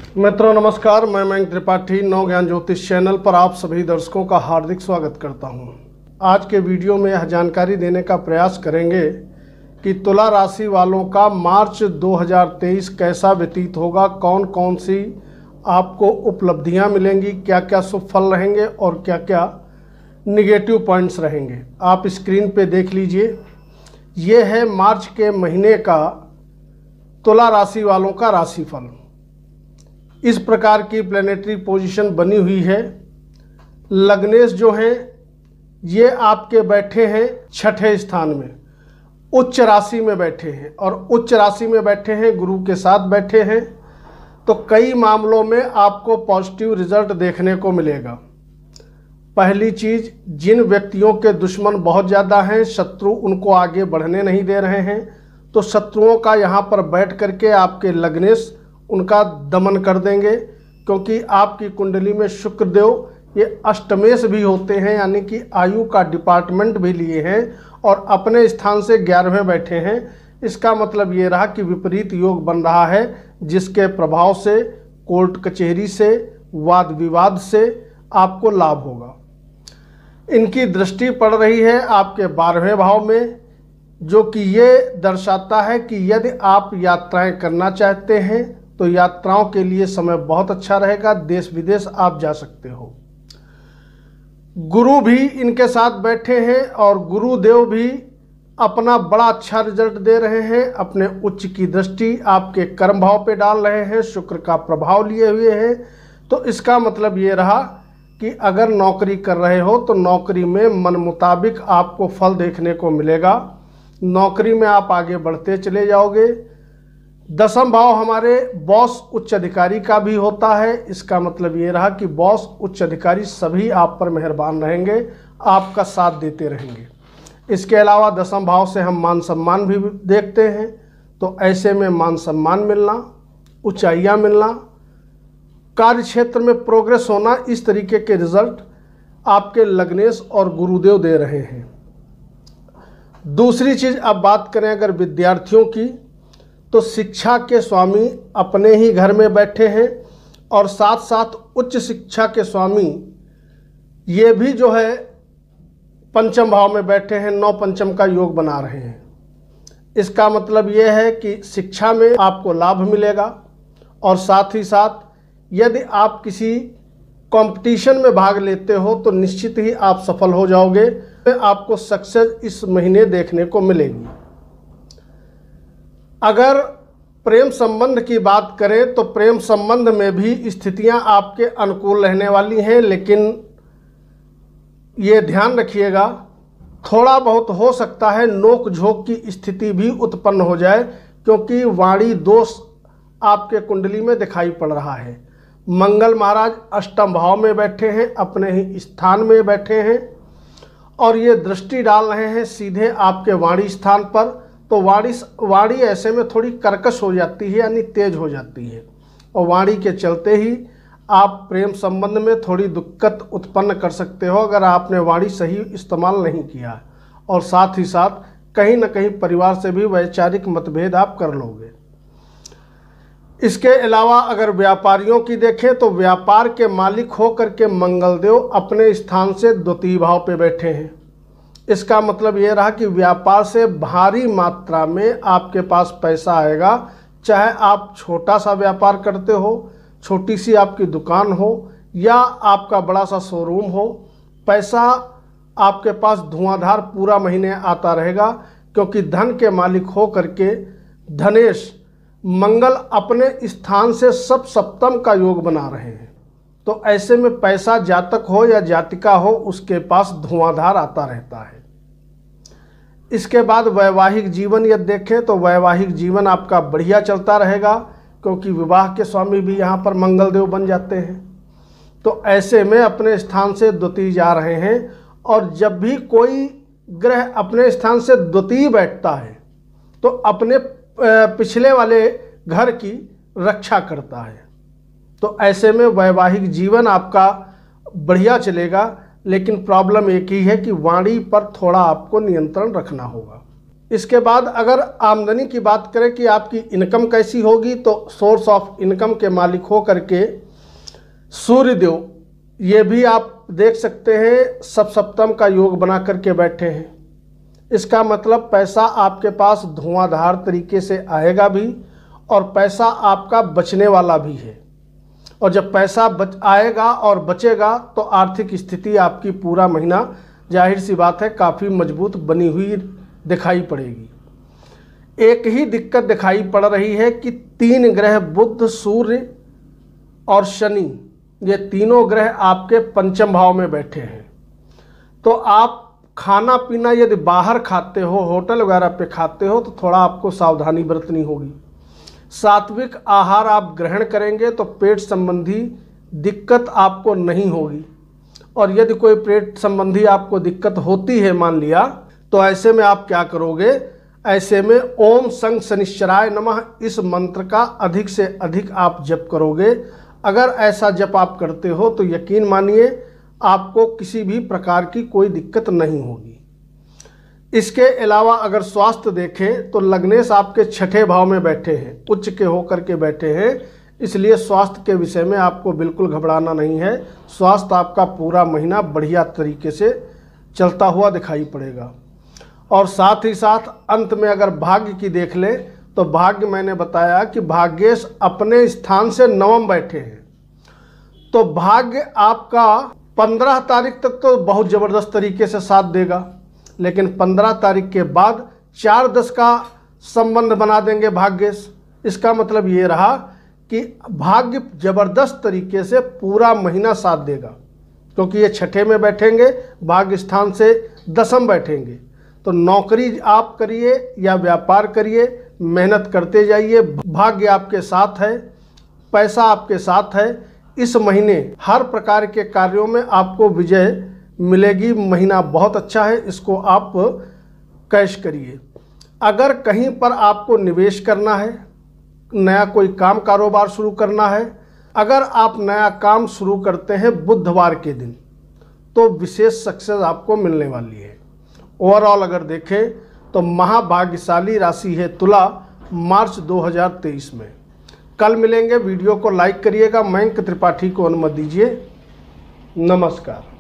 मित्रों नमस्कार, मैं मयंक त्रिपाठी नव ज्ञान ज्योतिष चैनल पर आप सभी दर्शकों का हार्दिक स्वागत करता हूं। आज के वीडियो में यह जानकारी देने का प्रयास करेंगे कि तुला राशि वालों का मार्च 2023 कैसा व्यतीत होगा, कौन कौन सी आपको उपलब्धियां मिलेंगी, क्या क्या शुभ फल रहेंगे और क्या क्या निगेटिव पॉइंट्स रहेंगे। आप स्क्रीन पे देख लीजिए, ये है मार्च के महीने का तुला राशि वालों का राशिफल। इस प्रकार की प्लेनेटरी पोजीशन बनी हुई है। लग्नेश जो हैं ये आपके बैठे हैं छठे स्थान में, उच्च राशि में बैठे हैं और उच्च राशि में बैठे हैं, गुरु के साथ बैठे हैं। तो कई मामलों में आपको पॉजिटिव रिजल्ट देखने को मिलेगा। पहली चीज़, जिन व्यक्तियों के दुश्मन बहुत ज़्यादा हैं, शत्रु उनको आगे बढ़ने नहीं दे रहे हैं, तो शत्रुओं का यहाँ पर बैठ करके आपके लग्नेश उनका दमन कर देंगे। क्योंकि आपकी कुंडली में शुक्रदेव ये अष्टमेश भी होते हैं, यानी कि आयु का डिपार्टमेंट भी लिए हैं और अपने स्थान से 11वें बैठे हैं। इसका मतलब ये रहा कि विपरीत योग बन रहा है, जिसके प्रभाव से कोर्ट कचहरी से, वाद विवाद से आपको लाभ होगा। इनकी दृष्टि पड़ रही है आपके 12वें भाव में, जो कि ये दर्शाता है कि यदि आप यात्राएं करना चाहते हैं तो यात्राओं के लिए समय बहुत अच्छा रहेगा, देश विदेश आप जा सकते हो। गुरु भी इनके साथ बैठे हैं और गुरुदेव भी अपना बड़ा अच्छा रिजल्ट दे रहे हैं। अपने उच्च की दृष्टि आपके कर्म भाव पे डाल रहे हैं, शुक्र का प्रभाव लिए हुए हैं। तो इसका मतलब ये रहा कि अगर नौकरी कर रहे हो तो नौकरी में मन मुताबिक आपको फल देखने को मिलेगा। नौकरी में आप आगे बढ़ते चले जाओगे। 10वां भाव हमारे बॉस उच्च अधिकारी का भी होता है। इसका मतलब ये रहा कि बॉस उच्च अधिकारी सभी आप पर मेहरबान रहेंगे, आपका साथ देते रहेंगे। इसके अलावा 10वां भाव से हम मान सम्मान भी देखते हैं। तो ऐसे में मान सम्मान मिलना, ऊंचाइयां मिलना, कार्य क्षेत्र में प्रोग्रेस होना, इस तरीके के रिजल्ट आपके लग्नेश और गुरुदेव दे रहे हैं। दूसरी चीज़, अब बात करें अगर विद्यार्थियों की, तो शिक्षा के स्वामी अपने ही घर में बैठे हैं और साथ साथ उच्च शिक्षा के स्वामी ये भी जो है पंचम भाव में बैठे हैं, 9 पंचम का योग बना रहे हैं। इसका मतलब ये है कि शिक्षा में आपको लाभ मिलेगा और साथ ही साथ यदि आप किसी कंपटीशन में भाग लेते हो तो निश्चित ही आप सफल हो जाओगे। आपको सक्सेस इस महीने देखने को मिलेगी। अगर प्रेम संबंध की बात करें तो प्रेम संबंध में भी स्थितियां आपके अनुकूल रहने वाली हैं, लेकिन ये ध्यान रखिएगा थोड़ा बहुत हो सकता है नोक झोंक की स्थिति भी उत्पन्न हो जाए, क्योंकि वाणी दोष आपके कुंडली में दिखाई पड़ रहा है। मंगल महाराज अष्टम भाव में बैठे हैं, अपने ही स्थान में बैठे हैं और ये दृष्टि डाल रहे हैं सीधे आपके वाणी स्थान पर। तो वाणी ऐसे में थोड़ी कर्कश हो जाती है, यानी तेज हो जाती है, और वाणी के चलते ही आप प्रेम संबंध में थोड़ी दिक्कत उत्पन्न कर सकते हो अगर आपने वाणी सही इस्तेमाल नहीं किया है। और साथ ही साथ कहीं ना कहीं परिवार से भी वैचारिक मतभेद आप कर लोगे। इसके अलावा अगर व्यापारियों की देखें तो व्यापार के मालिक होकर के मंगलदेव अपने स्थान से द्वितीय भाव पे बैठे हैं। इसका मतलब ये रहा कि व्यापार से भारी मात्रा में आपके पास पैसा आएगा। चाहे आप छोटा सा व्यापार करते हो, छोटी सी आपकी दुकान हो या आपका बड़ा सा शोरूम हो, पैसा आपके पास धुआंधार पूरा महीने आता रहेगा, क्योंकि धन के मालिक हो करके धनेश मंगल अपने स्थान से सप्तम का योग बना रहे हैं। तो ऐसे में पैसा जातक हो या जातिका हो, उसके पास धुआंधार आता रहता है। इसके बाद वैवाहिक जीवन यदि देखें तो वैवाहिक जीवन आपका बढ़िया चलता रहेगा, क्योंकि विवाह के स्वामी भी यहाँ पर मंगलदेव बन जाते हैं। तो ऐसे में अपने स्थान से द्वितीय जा रहे हैं, और जब भी कोई ग्रह अपने स्थान से द्वितीय बैठता है तो अपने पिछले वाले घर की रक्षा करता है। तो ऐसे में वैवाहिक जीवन आपका बढ़िया चलेगा, लेकिन प्रॉब्लम एक ही है कि वाणी पर थोड़ा आपको नियंत्रण रखना होगा। इसके बाद अगर आमदनी की बात करें कि आपकी इनकम कैसी होगी, तो सोर्स ऑफ इनकम के मालिक हो करके सूर्यदेव, ये भी आप देख सकते हैं सप्तम का योग बना करके बैठे हैं। इसका मतलब पैसा आपके पास धुआंधार तरीके से आएगा भी और पैसा आपका बचने वाला भी है। और जब पैसा आएगा और बचेगा तो आर्थिक स्थिति आपकी पूरा महीना जाहिर सी बात है काफ़ी मजबूत बनी हुई दिखाई पड़ेगी। एक ही दिक्कत दिखाई पड़ रही है कि 3 ग्रह बुध, सूर्य और शनि, ये तीनों ग्रह आपके पंचम भाव में बैठे हैं। तो आप खाना पीना यदि बाहर खाते हो, होटल वगैरह पे खाते हो, तो थोड़ा आपको सावधानी बरतनी होगी। सात्विक आहार आप ग्रहण करेंगे तो पेट संबंधी दिक्कत आपको नहीं होगी। और यदि कोई पेट संबंधी आपको दिक्कत होती है मान लिया, तो ऐसे में आप क्या करोगे, ऐसे में ओम संग शनिश्चराय नमः इस मंत्र का अधिक से अधिक आप जप करोगे। अगर ऐसा जप आप करते हो तो यकीन मानिए आपको किसी भी प्रकार की कोई दिक्कत नहीं होगी। इसके अलावा अगर स्वास्थ्य देखें तो लग्नेश आपके 6ठे भाव में बैठे हैं, उच्च के होकर के बैठे हैं, इसलिए स्वास्थ्य के विषय में आपको बिल्कुल घबराना नहीं है। स्वास्थ्य आपका पूरा महीना बढ़िया तरीके से चलता हुआ दिखाई पड़ेगा। और साथ ही साथ अंत में अगर भाग्य की देख लें तो भाग्य मैंने बताया कि भाग्येश अपने स्थान से नवम बैठे हैं। तो भाग्य आपका 15 तारीख तक तो बहुत ज़बरदस्त तरीके से साथ देगा, लेकिन 15 तारीख के बाद 4-10 का संबंध बना देंगे भाग्येश। इसका मतलब ये रहा कि भाग्य ज़बरदस्त तरीके से पूरा महीना साथ देगा, क्योंकि ये 6ठे में बैठेंगे, भाग्य स्थान से 10म बैठेंगे। तो नौकरी आप करिए या व्यापार करिए, मेहनत करते जाइए, भाग्य आपके साथ है, पैसा आपके साथ है। इस महीने हर प्रकार के कार्यों में आपको विजय मिलेगी। महीना बहुत अच्छा है, इसको आप कैश करिए। अगर कहीं पर आपको निवेश करना है, नया कोई काम कारोबार शुरू करना है, अगर आप नया काम शुरू करते हैं बुधवार के दिन, तो विशेष सक्सेस आपको मिलने वाली है। ओवरऑल अगर देखें तो महाभाग्यशाली राशि है तुला मार्च 2023 में। कल मिलेंगे, वीडियो को लाइक करिएगा। मयंक त्रिपाठी को अनुमति दीजिए। नमस्कार।